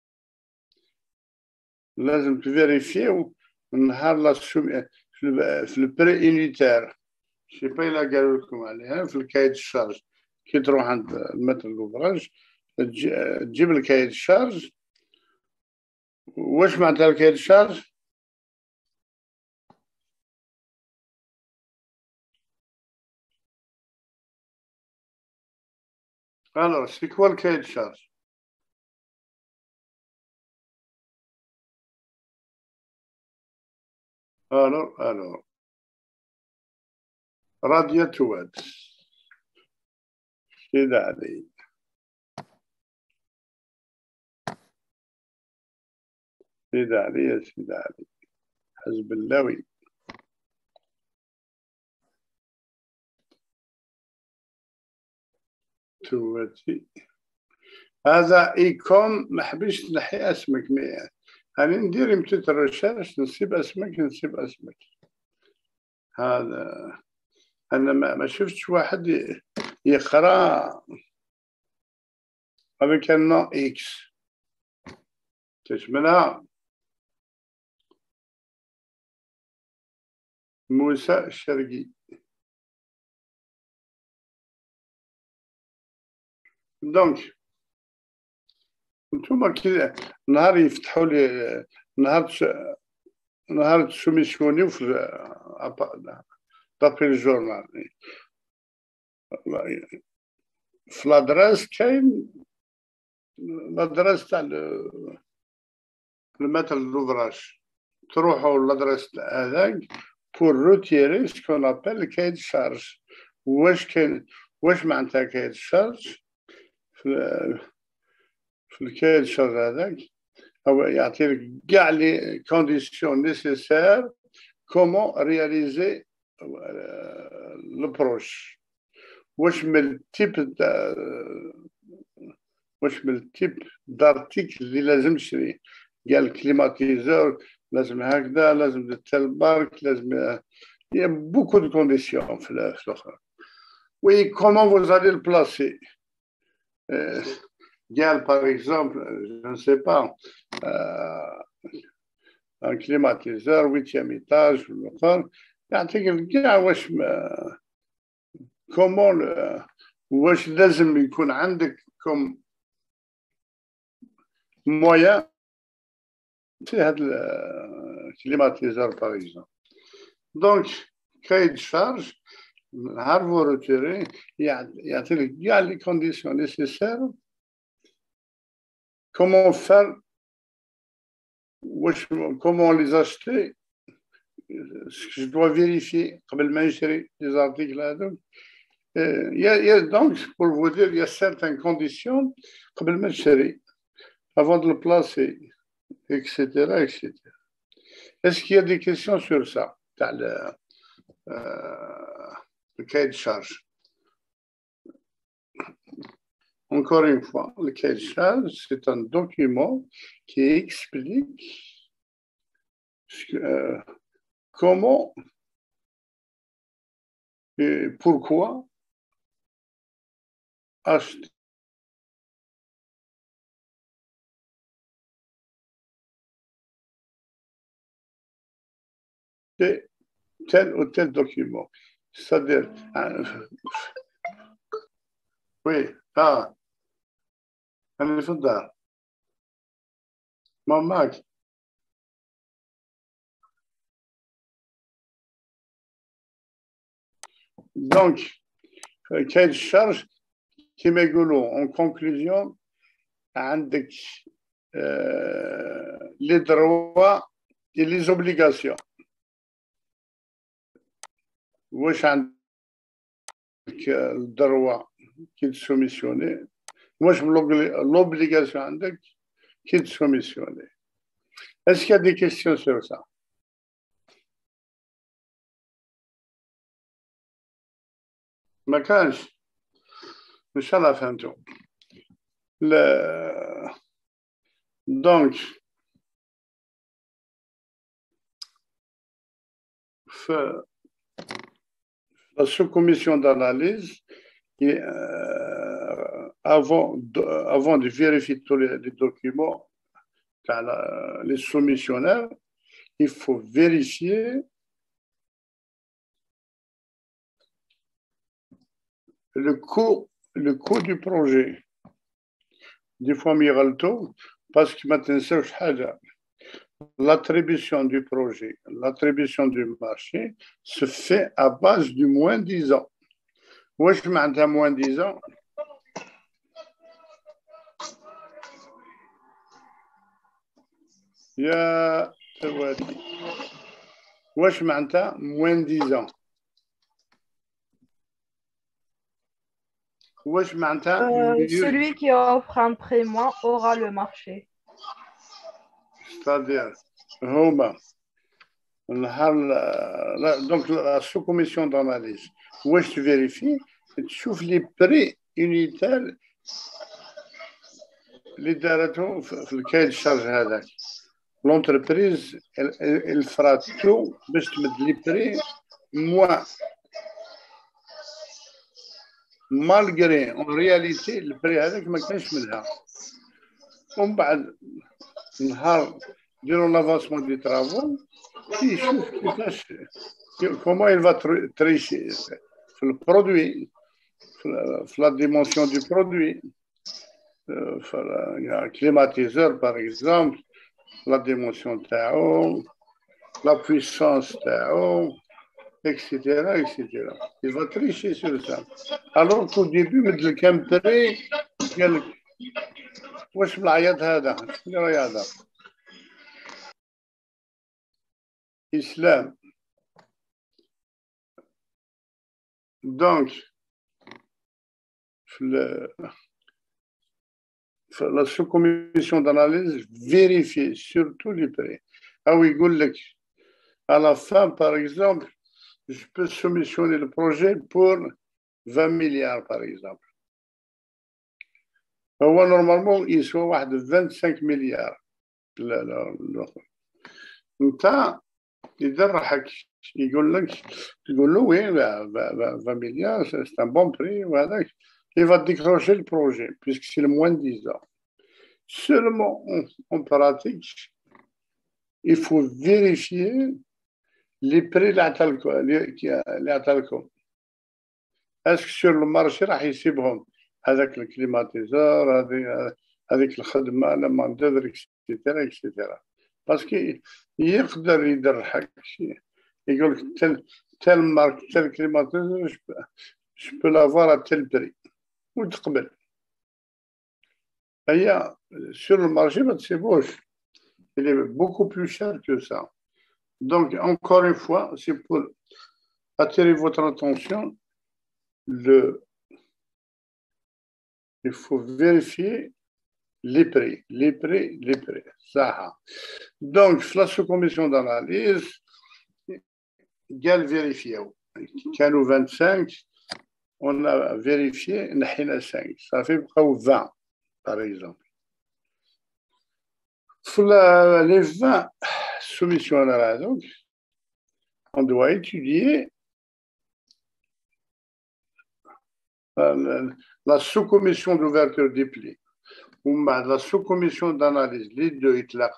لازم تفيريفيو نهار لا في البري يونيتير شي با إلا قالوا لكم عليها في الكايد الشارج كي تروح عند المتر لوفراج تجيب الكايد الشارج. واش معناتها الكايد الشارج؟ Alors, c'est quoi le cahier de charge? Alors, alors. رادياتوات سيدي علي سيدي علي يا سيدي علي حزب اللوي. تواتي هذا إيكوم ما حبيش نحي اسمك مية أنا ندير يمكن ريشيرش نسيب أسمك نسيب أسمك هذا أنا ما, ما شفتش واحد يقرأ avec un nom X تشملها موسى الشرقي دونك انتوما كي نهار يفتحوا لي نهار نهار تسوميسيونيو في دابري الجورنال في لادراس كاين لادراس تاع المثل لوفراج تروحوا لادراس هذاك بور روتيري سكون ابل كاين شارج واش كاين واش معناتها كاين شارج في في الكاين شارج هذاك هو يعطيك كاع لي كونديسيون نيسيسير كومون رياليزي لو بروج واش من التيب واش من التيب دارتيكل اللي لازم تشري قال كليماتيزور لازم هكذا لازم التلبارك لازم il y a beaucoup de conditions في الاخر oui comment vous allez le placer قال par exemple je ne sais pas euh, un climatiseur huitième étage الاخر يعطيك كاع واش comment واش لازم يكون عندك comme moyen في هذا الكليماتيزور باغ اكزومبل دونك كاي دو شارج نهار فو روتيري يعطيك كاع لي كونديسيون نيسيسير كومون فار واش كومون لي زاشتي جو دوا فيريفي قبل ما نشري لي زارتيكل هذوك يا دونك بور فو دير يا سيرتان كونديسيون قبل ما تشري avant de le placer et cetera et cetera. Est-ce qu'il y a des questions sur ça dans le, euh, le cahier de charge? Encore une fois, le cahier de charge, c'est un document qui explique euh, comment et pourquoi acheter tel ou tel document. C'est-à-dire, oui, ah, أنا في الدار ما معك donc cahier de charge كما يقولوا en conclusion عندك euh, les droits et les obligations واش عندك الدروة كي تسوميسيوني واش l'obligation عندك كي تسوميسيوني est-ce qu'il y a des questions sur ça ما كانش ان شاء الله فهمتوا لا دونك ف la sous-commission d'analyse, et, euh, avant, de, avant de vérifier tous les, les documents, la, les soumissionnaires, il faut vérifier le coût, le coût du projet. Des fois, Miralto, parce que maintenant, c'est l'attribution du projet, l'attribution du marché se fait à base du moins dix ans. واش معناتها moins dix ans يا تواتي واش معناتها moins dix ans واش معناتها Euh, celui qui offre un prix moins aura le marché. C'est-à-dire, هما نهار donc la sous-commission d'analyse واش تفيريفي تشوف لي بري unitaires اللي دارتهم في الكايد الشارج هذاك l'entreprise, elle, elle, elle fera tout باش تمد لي بري moins. Malgré en réalité البري هذاك ما كانش مدها. ومن بعد نهار ديروا لافاسمون دي ترافو يشوف كيفاش comment il va tricher في البرودوي في la dimension du produit. Il y a un climatiseur par exemple, la dimension تاعو, la puissance تاعو, et cetera et cetera. Il va tricher sur ça. Alors qu'au début مد كان بري قال لك واش بالعياط هذا؟ شنو راهي هذا؟ Islam. Donc, le, la sous-commission d'analyse vérifie surtout les prix. Ah oui, à la fin, par exemple, je peux soumissionner le projet pour vingt milliards, par exemple. Normalement, il soit de vingt-cinq milliards. Donc, يدرحك يقول لك تقول له وي vingt milliards c'est un bon prix وهذاك il va décrocher le projet puisque c'est le moins dix ans. Seulement en, en pratique il faut vérifier les prix اللي عطالكم. est-ce que sur le marché راح يسيبهم هذاك الكليماتيزور هذيك الخدمه لما ندير اكسيتيرا اكسيتيرا باسكو يقدر يدرحك يقول لك تل تل مارك تل كليماتيزور جو بو لافوار ا تل بري وتقبل. هي سور المارشي ما تسيبوش il est beaucoup plus cher que ça. Donc encore une fois c'est pour attirer votre attention le il faut vérifier les prix, les prix, les prix. Ça. Donc, la sous-commission d'analyse, il a vérifié. Quand nous vingt-cinq, on a vérifié, on a cinq. Ça fait vingt, par exemple. Les vingt soumissions d'analyse, donc, on doit étudier la, la sous-commission d'ouverture des plis. La sous-commission d'analyse, les deux,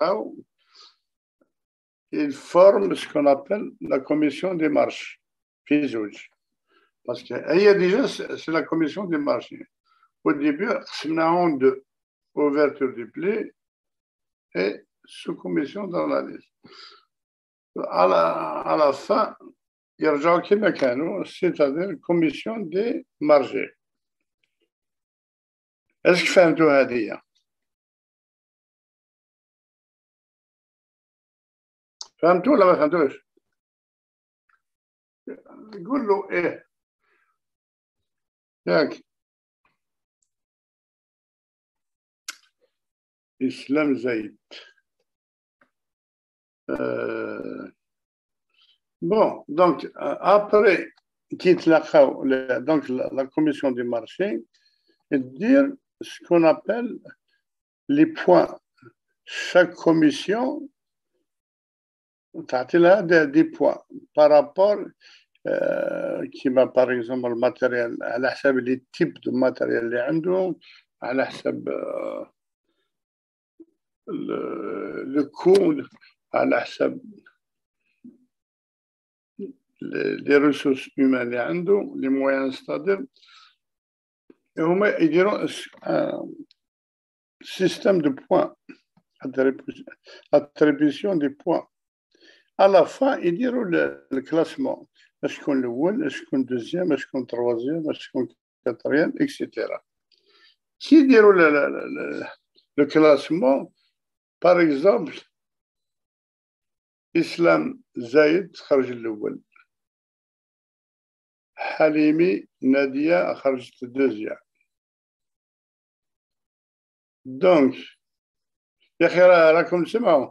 ils forment ce qu'on appelle la commission des marchés. Parce qu'il y a déjà, c'est la commission des marchés. Au début, c'est en deux, ouverture du pli et sous-commission d'analyse. À la, à la fin, il y a c'est-à-dire commission des marchés. Est-ce que فهمتوا هذه؟ فهمتوا ولا ما فهمتوش؟ قول له ايه ياك إسلام زايد. Euh, bon, donc après quitte la, donc la, la commission du marché et dire ce qu'on appelle les points. Chaque commission a des, des points par rapport euh, qui va par exemple le matériel, à la حساب les types de matériel اللي عندهم, à la حساب euh, le, le coût, à la حساب les, les ressources humaines اللي عندهم, les moyens, c'est-à-dire et هما يديروا un système de points, attribution des points. À la fin, ils diront le, le classement. Est-ce qu'on est le premier, est-ce qu'on est le deuxième, est-ce qu'on est le troisième, est-ce qu'on est le quatrième, et cetera. S'ils diront le, le, le, le classement, par exemple, Islam Zaïd خرج الأول, Halimi Nadia خرجت الدوزيام. Donc, يا أخي راكم تسمعوا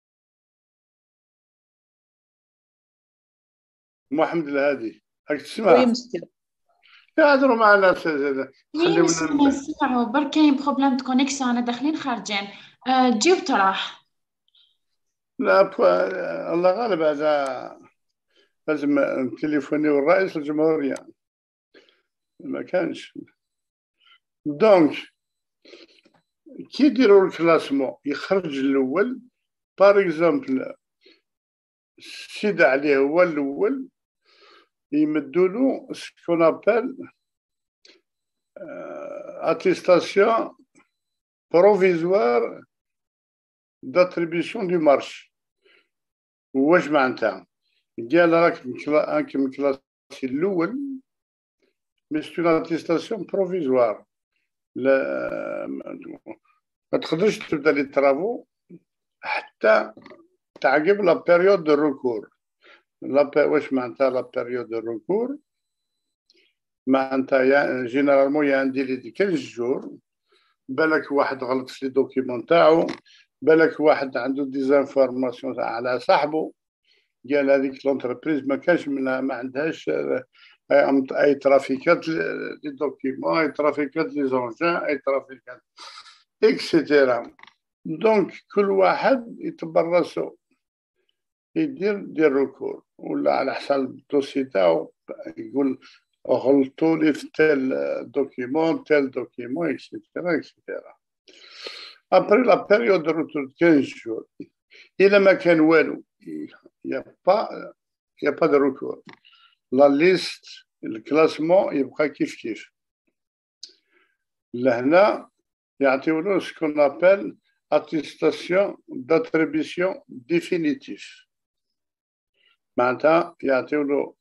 محمد الهادي راك تسمع؟ وي مستر. يهضروا معنا وي نسمعوا نسمعوا برك كاين بروبليم دو كونيكسيون انا داخلين خارجين. أه تجيو تراح لا بو- الله غالب هذا لازم نتليفونيو الرئيس الجمهورية ما كانش. دونك كي يديروا الكلاسمون يخرج الأول باغ اكزومبل السيد عليه هو الأول يمدوا له سكون ابل اتيستاسيون بروفيزوار داتريبيسيون دو مارش. واش معناتها؟ قال راك راك مكلاسي الأول مي سي اون اتيستاسيون بروفيزوار، لا ما تقدرش تبدا لي ترافو حتى تعقب لا بيريود دو ريكور. لا واش معناتها لا بيريود دو ريكور؟ معناتها جينيرالمون يا عندي لي دي خمسة جور، بالك واحد غلط في لي دوكيمون تاعو، بالك واحد عنده ديزانفورماسيون على صاحبه، قال هذيك لونتربريز ما كانش منها ما عندهاش اي ترافيكات لي دوكيمون، اي ترافيكات لي زونجان، اي ترافيكات اكسيتيرا. دونك كل واحد يتبر راسو يدير دير ريكور ولا على حسب الدوسي تاعو يقول غلطوا لي في تال دوكيمون تال دوكيمون اكسيتيرا اكسيتيرا. ابري لا بيريود دو روتور خمسة جور الا ما كان والو يا با يا با دو ريكور، لا ليست الكلاسمون يبقى كيف كيف. لهنا يعطيولو سكون ابل اتيستاسيون داتريبيسيون ديفينيتيف، معناتها يعطيولو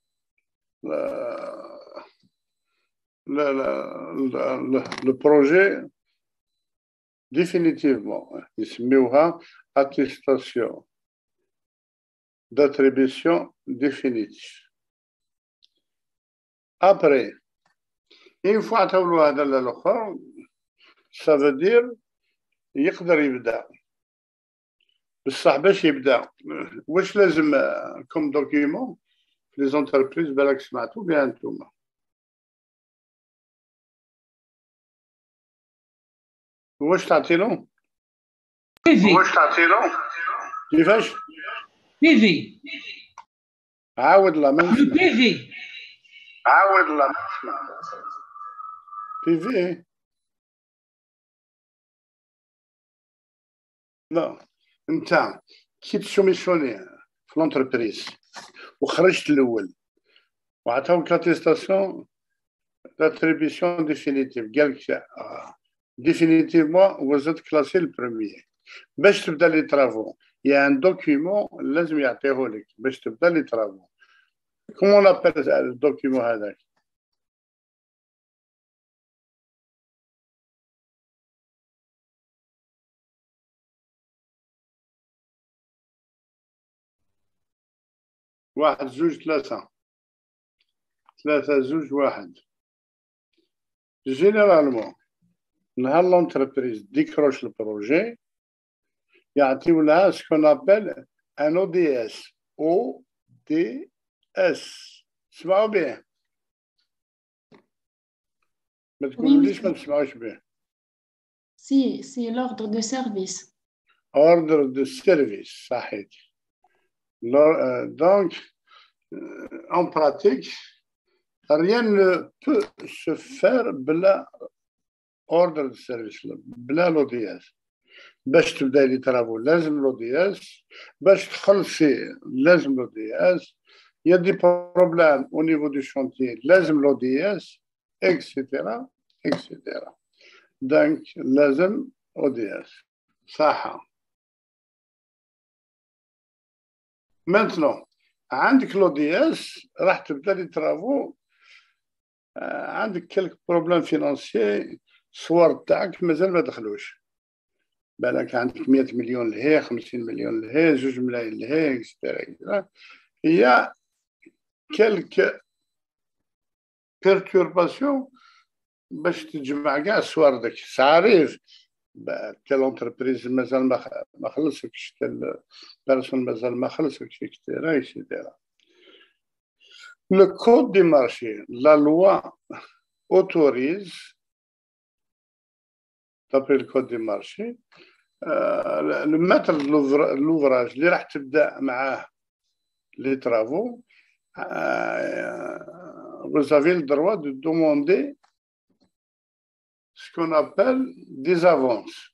لو بروجي ديفينيتيفمون، يسميوها اتيستاسيون d'attribution définitive. Après, une fois عطاولو هذا للآخر، ça veut dire يقدر يبدا. بصح باش يبدا واش لازم كوم دوكيمون في لي زونتربريز؟ بالك سمعتو بها نتوما. واش تعطيلهم؟ بيفي واش تعطيلهم؟ كيفاش؟ بيفي عاود لا ما لو نسمع. بيفي عاود لا ما نسمع. بي في لا انت كي تسوميسيوني في لونتربريز وخرجت الاول وعطاوك لاتيستاسيون داتريبيسيون ديفينيتيف، قال لك ديفينيتيفمون وزاد كلاسي البروميير. باش تبدا لي ترافو يا ان دوكيمون لازم يعطيه لك باش تبدا لي ترافو. كومون لابيل الدوكيمون هذاك؟ واحد زوج ثلاثة ثلاثة زوج واحد. جينيرالمون نهار لونتربريز ديكروش البروجي يعطيو لها سكون ابل ان او دي اس. او دي اس تسمعوا به؟ ما تقولوليش ما تسمعوش به. Si, c'est l'ordre de service. اوردر دو سيرفيس صحيح. دونك en pratique rien ne peut se faire بلا اوردر دو سيرفيس بلا لو دي اس. باش تبدا لي ترافو لازم لو دي اس، باش تخلصي لازم لو دي اس، يا دي بروبلام او نيفو دو شونتيي لازم لو دي اس اكسيتيرا اكسيتيرا. دونك لازم او دي اس صح. مانتنو عندك لو دي اس راح تبدا لي ترافو، عندك كلك بروبلام فينانسيي الصور تاعك مازال ما دخلوش، بالك عندك مئة مليون لهي، خمسين مليون لهي، جوج ملايين لهي اكسترا. هي كلك بيرتورباسيون باش تجمع كاع الصور داك تعريف تال انتربريز مازال ما خلصكش، تال بيرسون مازال ما خلصكش اكسترا اكسترا. Le code des marchés, la loi autorise, d'après le code des marchés, le maître de l'ouvrage اللي راح تبدا معاه les travaux, euh, vous avez le droit de demander ce qu'on appelle des avances.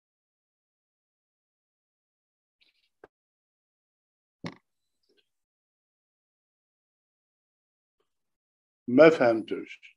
ما فهمتوش.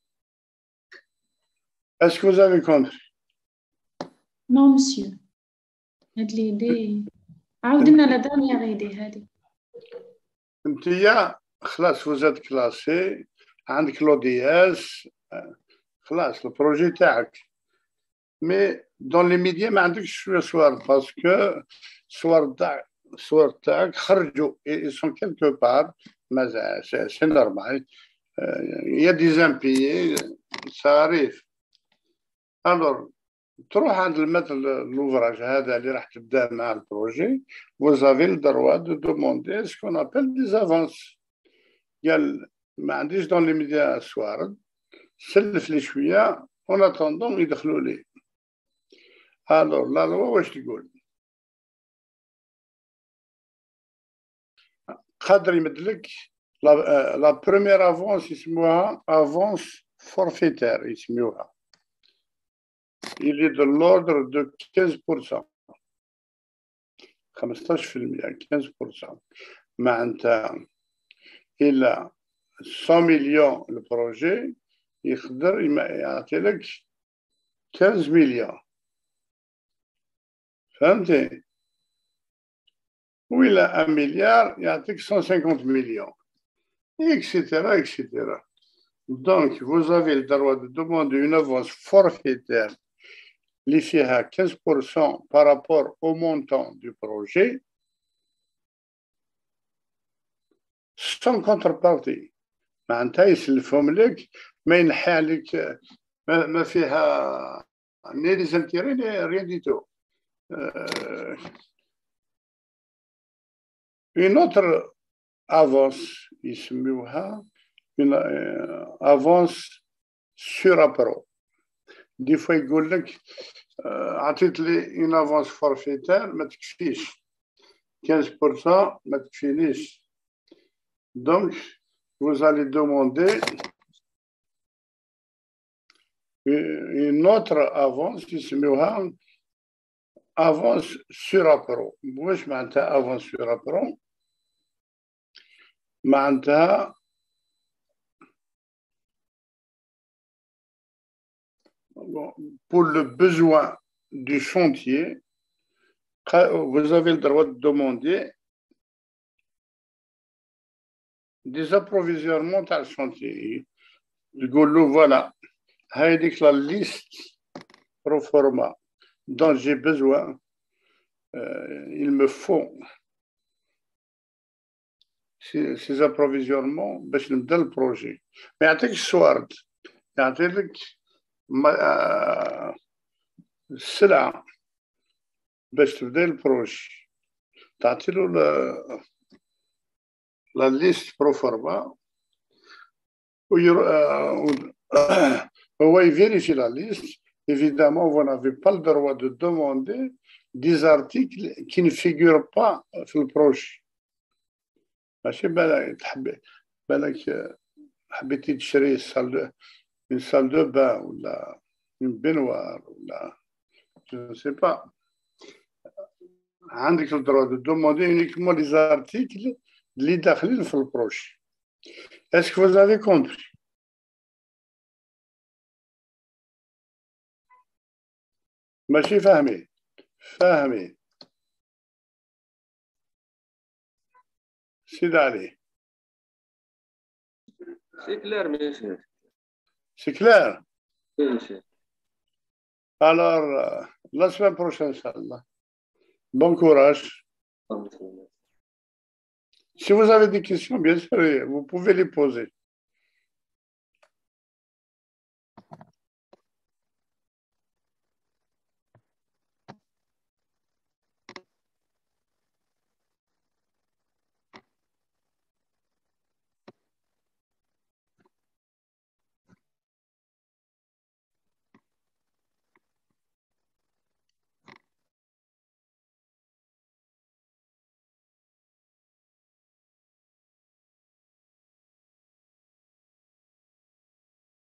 Est-ce que vous avez compris? Non, monsieur. هاد l'idée. عاود لنا لا dernière idée هذه. انتيا خلاص vous êtes classé عندك لو دي اس خلاص البروجي تاعك مي دون لي ميديا ما عندكش شويه صور باسكو الصور تاع الصور تاعك خرجوا اي سون كيلكو بار مازال سي نورمال يا دي زامبيي صاريف الور تروح عند المثل لوفراج هذا اللي راح تبدا مع البروجي vous avez le droit de demander ce qu'on appelle des avances. قال ما عنديش دون لي ميديا سوارد سلف لي شويه اون اتوندون يدخلوا لي. الور لا لوا واش تقول؟ قادر يمد لك لا بروميير افونس يسموها افونس فورفيتير يسموها. Il est de l'ordre de quinze pour cent. خمسطاش بالمئة quinze pour cent. معناتها إلا cent مليون البروجي يقدر يعطي لك quinze مليون. فهمتي؟ وإلا un مليار يعطيك cent cinquante millions. et cetera et cetera. Donc, vous avez le droit de demander une avance forfaitaire اللي فيها quinze pour cent par rapport au montant du projet sans contrepartie. معناتها يسلفهم لك ما ينحي عليك ما, ما فيها ni les intérêts ni rien du tout. Euh, une autre avance يسموها une euh, avance sur appro. Des fois يقول لك عطيت لي une avance forfaitaire ما تكفيش quinze pour cent ما تكفينيش. Donc vous allez demander une autre avance يسموها avance sur appro. واش معناتها avance sur appro؟ معناتها pour le besoin du chantier, vous avez le droit de demander des approvisionnements dans le chantier. Le goulot, voilà, avec la liste pro forma dont j'ai besoin, euh, il me faut ces, ces approvisionnements pour نبدا le projet. Mais يعطيك الصوارد، يعطيك السلعة باش تبدا البروجي، تعطي له لا ليست برو فورما هو يفيريفي لا ليست. Évidemment, vous n'avez pas le droit de demander des articles qui ne figurent pas في البروجي. ماشي بالك تحب بالك حبيتي تشري سال une salle de bain ou la, une baignoire ou la, je ne sais pas. عندك le droit de demander uniquement les articles اللي داخلين في البروجي. Est-ce que vous avez compris? ماشي فاهمين؟ فاهمين. سيد علي. C'est clair, monsieur. C'est clair? Oui, monsieur. Alors, euh, la semaine prochaine, Inch'Allah. Bon courage. Si vous avez des questions, bien sûr, vous pouvez les poser.